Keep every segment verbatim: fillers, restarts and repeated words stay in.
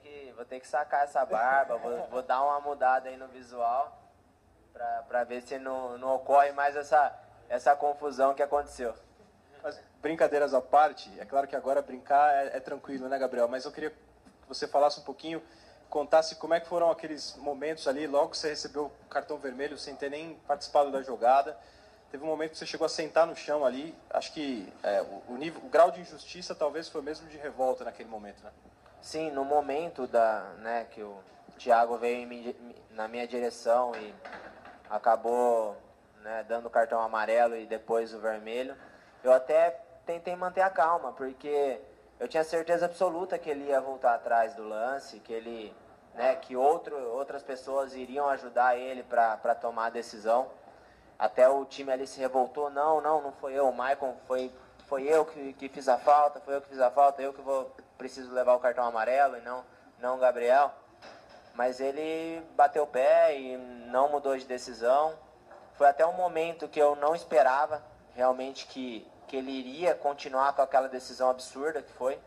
que, vou ter que sacar essa barba, vou, vou dar uma mudada aí no visual para ver se não, não ocorre mais essa, essa confusão que aconteceu. Mas, brincadeiras à parte, é claro que agora brincar é, é tranquilo, né, Gabriel? Mas eu queria que você falasse um pouquinho, contasse como é que foram aqueles momentos ali, logo que você recebeu o cartão vermelho, sem ter nem participado da jogada. Teve um momento que você chegou a sentar no chão ali. Acho que é, o, o, nível, o grau de injustiça talvez foi mesmo de revolta naquele momento, né? Sim, no momento da, né, que o Thiago veio em mim, na minha direção e acabou, né, dando o cartão amarelo e depois o vermelho, eu até tentei manter a calma, porque eu tinha certeza absoluta que ele ia voltar atrás do lance, que ele, né, que outro, outras pessoas iriam ajudar ele para tomar a decisão. Até o time ali se revoltou, não, não, não foi eu, o Maicon, foi, foi eu que, que fiz a falta, foi eu que fiz a falta, eu que vou, preciso levar o cartão amarelo e não, não o Gabriel. Mas ele bateu o pé e não mudou de decisão. Foi até um momento que eu não esperava realmente que, que ele iria continuar com aquela decisão absurda que foi.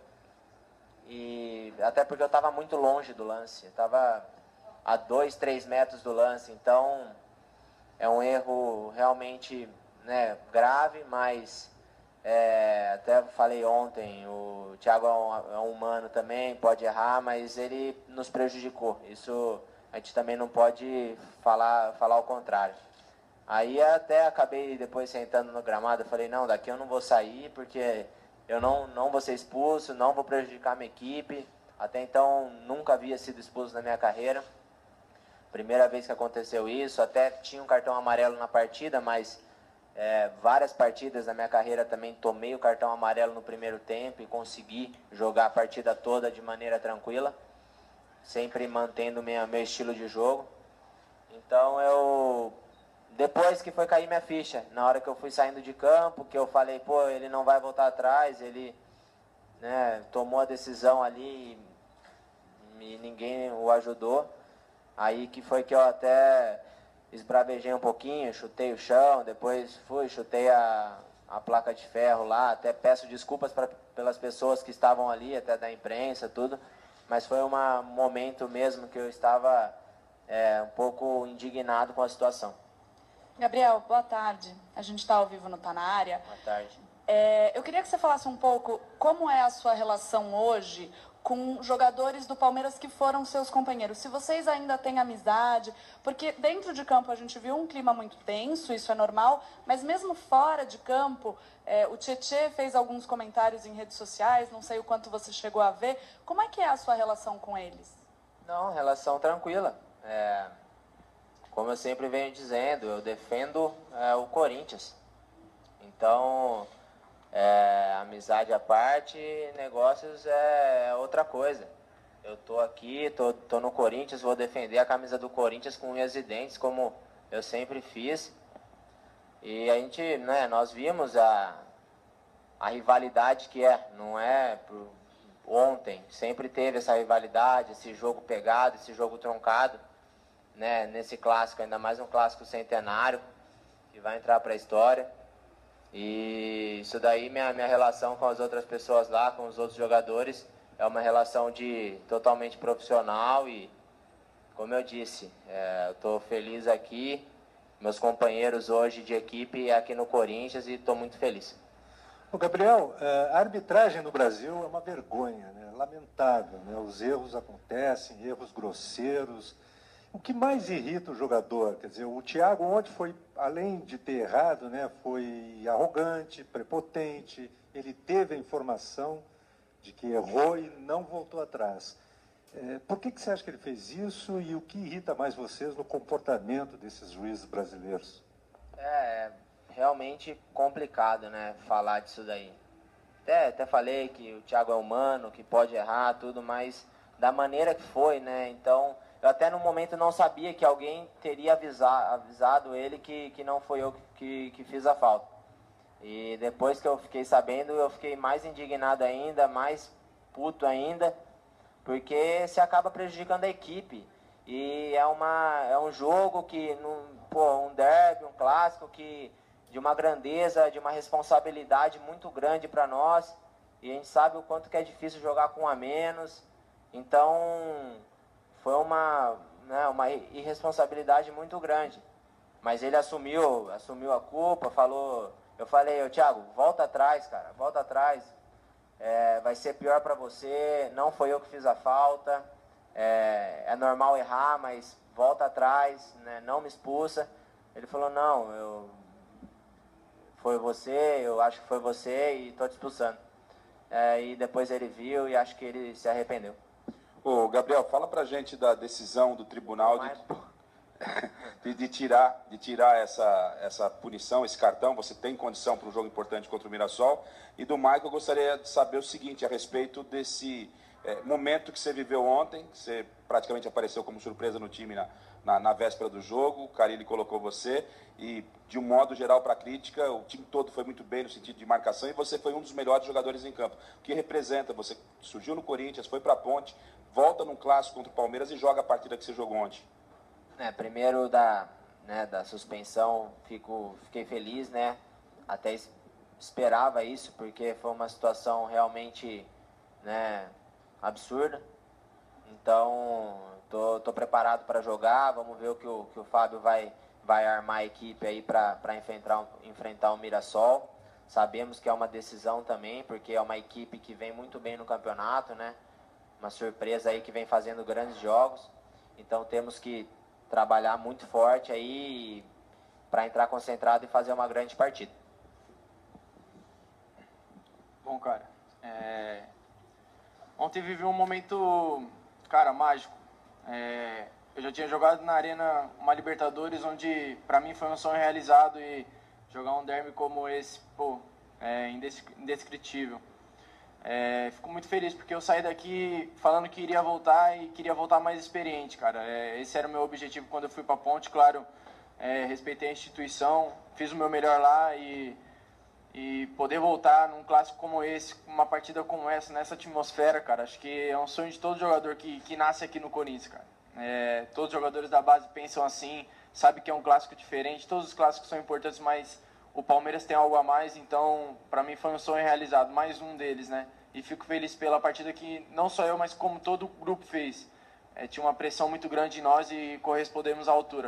E até porque eu estava muito longe do lance, estava a dois, três metros do lance, então é um erro realmente, né, grave, mas é, até falei ontem, o Thiago é um, é um humano também, pode errar, mas ele nos prejudicou. Isso a gente também não pode falar, falar o contrário. Aí até acabei depois sentando no gramado, falei, não, daqui eu não vou sair, porque eu não, não vou ser expulso, não vou prejudicar a minha equipe. Até então nunca havia sido expulso na minha carreira. Primeira vez que aconteceu isso, até tinha um cartão amarelo na partida, mas é, várias partidas na minha carreira também tomei o cartão amarelo no primeiro tempo e consegui jogar a partida toda de maneira tranquila, sempre mantendo meu, meu estilo de jogo. Então eu, depois que foi cair minha ficha, na hora que eu fui saindo de campo, que eu falei, pô, ele não vai voltar atrás, ele, né, tomou a decisão ali e ninguém o ajudou. Aí que foi que eu até esbravejei um pouquinho, chutei o chão, depois fui, chutei a, a placa de ferro lá, até peço desculpas pra, pelas pessoas que estavam ali, até da imprensa, tudo, mas foi um momento mesmo que eu estava é, um pouco indignado com a situação. Gabriel, boa tarde. A gente está ao vivo no Tá Na Área. Boa tarde. É, eu queria que você falasse um pouco como é a sua relação hoje com jogadores do Palmeiras que foram seus companheiros. Se vocês ainda têm amizade, porque dentro de campo a gente viu um clima muito tenso, isso é normal, mas mesmo fora de campo, é, o Tietê fez alguns comentários em redes sociais, não sei o quanto você chegou a ver. Como é que é a sua relação com eles? Não, relação tranquila. É, como eu sempre venho dizendo, eu defendo é, o Corinthians. Então, é, amizade à parte, negócios é outra coisa. Eu tô aqui, tô, tô no Corinthians, vou defender a camisa do Corinthians com unhas e dentes, como eu sempre fiz. E a gente, né, nós vimos a, a rivalidade que é, não é por ontem, sempre teve essa rivalidade, esse jogo pegado, esse jogo troncado, né, nesse clássico, ainda mais um clássico centenário, que vai entrar para a história. E isso daí, minha, minha relação com as outras pessoas lá, com os outros jogadores, é uma relação de totalmente profissional e, como eu disse, é, eu estou feliz aqui, meus companheiros hoje de equipe aqui no Corinthians, e estou muito feliz. Ô Gabriel, a arbitragem no Brasil é uma vergonha, né? Lamentável, né? Os erros acontecem, erros grosseiros. O que mais irrita o jogador? Quer dizer, o Thiago ontem foi, além de ter errado, né, foi arrogante, prepotente, ele teve a informação de que errou e não voltou atrás. É, por que, que você acha que ele fez isso e o que irrita mais vocês no comportamento desses juízes brasileiros? É realmente complicado, né, falar disso daí. Até, até falei que o Thiago é humano, que pode errar, tudo, mas da maneira que foi, né, então... Eu até no momento não sabia que alguém teria avisar, avisado ele que, que não foi eu que, que fiz a falta. E depois que eu fiquei sabendo, eu fiquei mais indignado ainda, mais puto ainda, porque se acaba prejudicando a equipe. E é, uma, é um jogo que, pô, um derby, um clássico que, de uma grandeza, de uma responsabilidade muito grande para nós. E a gente sabe o quanto que é difícil jogar com um a menos. Então, foi uma, né, uma irresponsabilidade muito grande. Mas ele assumiu, assumiu a culpa, falou... Eu falei, ô Thiago, volta atrás, cara, volta atrás. É, vai ser pior para você, não foi eu que fiz a falta. É, é normal errar, mas volta atrás, né, não me expulsa. Ele falou, não, eu... foi você, eu acho que foi você e estou te expulsando. É, e depois ele viu e acho que ele se arrependeu. Ô, Gabriel, fala pra gente da decisão do tribunal de, de, de tirar, de tirar essa, essa punição, esse cartão. Você tem condição para um jogo importante contra o Mirassol. E do Michael, eu gostaria de saber o seguinte, a respeito desse é, momento que você viveu ontem, que você praticamente apareceu como surpresa no time na, na, na véspera do jogo, o Carille colocou você, e de um modo geral para a crítica, o time todo foi muito bem no sentido de marcação, e você foi um dos melhores jogadores em campo. O que representa? Você surgiu no Corinthians, foi para a Ponte, volta num clássico contra o Palmeiras e joga a partida que você jogou ontem. É, primeiro da, né, da suspensão, fico, fiquei feliz, né? Até es, esperava isso, porque foi uma situação realmente, né, absurda. Então, tô, tô preparado para jogar, vamos ver o que o, que o Fábio vai, vai armar a equipe aí para enfrentar, enfrentar o Mirassol. Sabemos que é uma decisão também, porque é uma equipe que vem muito bem no campeonato, né? Uma surpresa aí que vem fazendo grandes jogos. Então temos que trabalhar muito forte aí para entrar concentrado e fazer uma grande partida. Bom, cara, é... ontem vivi um momento, cara, mágico. É... Eu já tinha jogado na Arena uma Libertadores, onde para mim foi um sonho realizado, e jogar um derby como esse, pô, é indescritível. É, fico muito feliz porque eu saí daqui falando que iria voltar e queria voltar mais experiente, cara. É, esse era o meu objetivo quando eu fui para a Ponte, claro. É, respeitei a instituição, fiz o meu melhor lá, e, e poder voltar num clássico como esse, uma partida como essa, nessa atmosfera, cara, acho que é um sonho de todo jogador que, que nasce aqui no Corinthians, cara. É, todos os jogadores da base pensam assim, sabe que é um clássico diferente, todos os clássicos são importantes, mas o Palmeiras tem algo a mais, então para mim foi um sonho realizado, mais um deles, né? E fico feliz pela partida que não só eu, mas como todo o grupo fez. É, tinha uma pressão muito grande em nós e correspondemos à altura.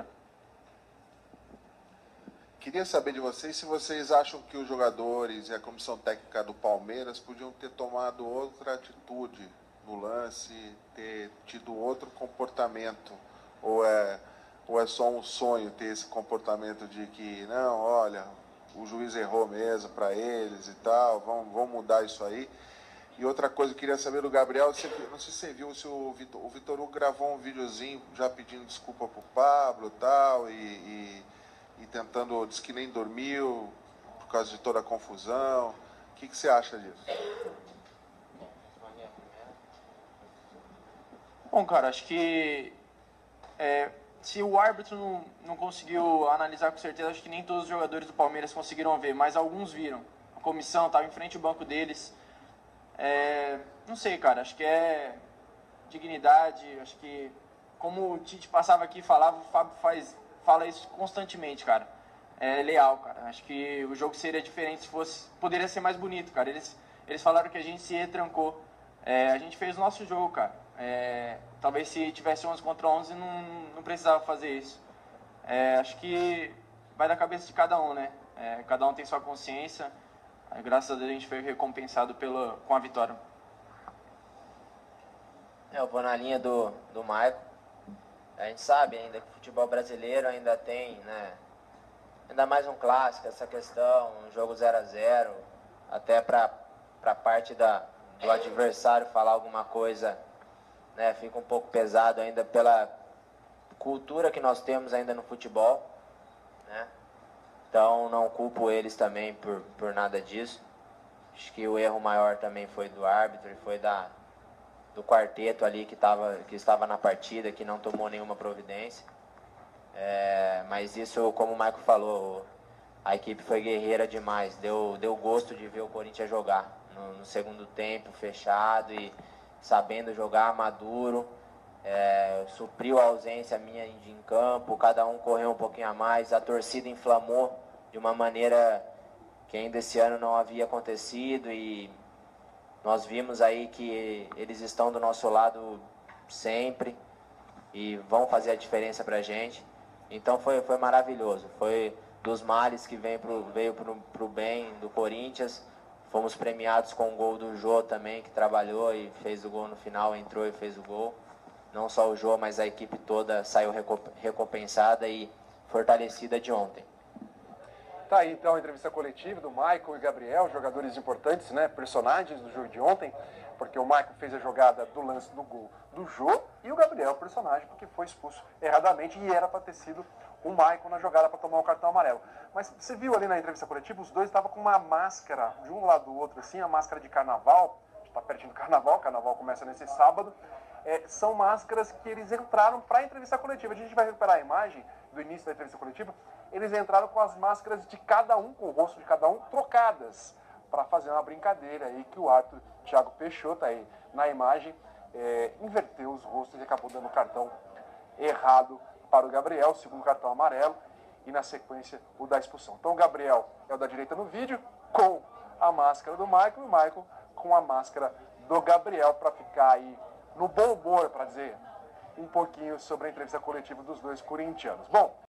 Queria saber de vocês se vocês acham que os jogadores e a comissão técnica do Palmeiras podiam ter tomado outra atitude no lance, ter tido outro comportamento, ou é, ou é só um sonho ter esse comportamento de que, não, olha, o juiz errou mesmo para eles e tal, vamos, vamos mudar isso aí. E outra coisa, eu queria saber do Gabriel, você, não sei se você viu, se o Vitor, o Vitor Hugo gravou um videozinho já pedindo desculpa pro Pablo tal, e, e, e tentando, diz que nem dormiu por causa de toda a confusão. O que, que você acha disso? Bom, cara, acho que é, se o árbitro não, não conseguiu analisar com certeza, acho que nem todos os jogadores do Palmeiras conseguiram ver, mas alguns viram. A comissão estava em frente ao banco deles. É, não sei, cara, acho que é dignidade, acho que como o Tite passava aqui e falava, o Fábio faz, fala isso constantemente, cara. É leal, cara. Acho que o jogo seria diferente se fosse, poderia ser mais bonito, cara. Eles, eles falaram que a gente se retrancou. É, a gente fez o nosso jogo, cara. É, talvez se tivesse onze contra onze não, não precisava fazer isso. É, acho que vai da cabeça de cada um, né? É, cada um tem sua consciência. Graças a Deus a gente foi recompensado pela, com a vitória. Eu vou na linha do, do Maicon. A gente sabe ainda que o futebol brasileiro ainda tem, né, ainda mais um clássico, essa questão, um jogo zero a zero, até para a parte da, do adversário falar alguma coisa, né, fica um pouco pesado ainda pela cultura que nós temos ainda no futebol, né? Então não culpo eles também por, por nada disso. Acho que o erro maior também foi do árbitro e foi da, do quarteto ali que, tava, que estava na partida, que não tomou nenhuma providência. É, mas isso, como o Maicon falou, a equipe foi guerreira demais. Deu, deu gosto de ver o Corinthians jogar no, no segundo tempo, fechado e sabendo jogar, maduro. É, supriu a ausência minha de em campo, cada um correu um pouquinho a mais, a torcida inflamou de uma maneira que ainda esse ano não havia acontecido, e nós vimos aí que eles estão do nosso lado sempre e vão fazer a diferença pra gente. Então foi, foi maravilhoso, foi dos males que vem pro, veio pro, pro bem do Corinthians. Fomos premiados com o gol do Jô também, que trabalhou e fez o gol no final, entrou e fez o gol. Não só o Jô, mas a equipe toda saiu recompensada e fortalecida de ontem. Tá aí então a entrevista coletiva do Michael e Gabriel, jogadores importantes, né, personagens do jogo de ontem, porque o Michael fez a jogada do lance do gol do Jô e o Gabriel, personagem, porque foi expulso erradamente e era para ter sido o Michael na jogada para tomar o cartão amarelo. Mas você viu ali na entrevista coletiva, os dois estavam com uma máscara de um lado do outro, assim, a máscara de carnaval, está pertinho do carnaval, o carnaval começa nesse sábado, é, são máscaras que eles entraram para a entrevista coletiva. A gente vai recuperar a imagem do início da entrevista coletiva. Eles entraram com as máscaras de cada um, com o rosto de cada um, trocadas, para fazer uma brincadeira aí que o árbitro Thiago Peixoto, aí na imagem, é, inverteu os rostos e acabou dando o cartão errado para o Gabriel, o segundo cartão amarelo, e na sequência o da expulsão. Então o Gabriel é o da direita no vídeo, com a máscara do Michael, e o Michael com a máscara do Gabriel, para ficar aí no bom humor, para dizer um pouquinho sobre a entrevista coletiva dos dois corintianos. Bom,